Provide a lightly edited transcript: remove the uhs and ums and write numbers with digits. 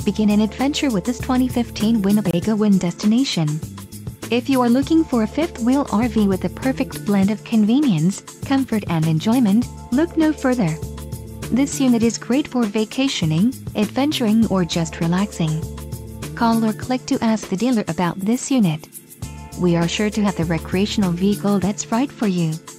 Begin an adventure with this 2015 Winnebago WINN-Destination. If you are looking for a fifth-wheel RV with the perfect blend of convenience, comfort and enjoyment, look no further. This unit is great for vacationing, adventuring or just relaxing. Call or click to ask the dealer about this unit. We are sure to have the recreational vehicle that's right for you.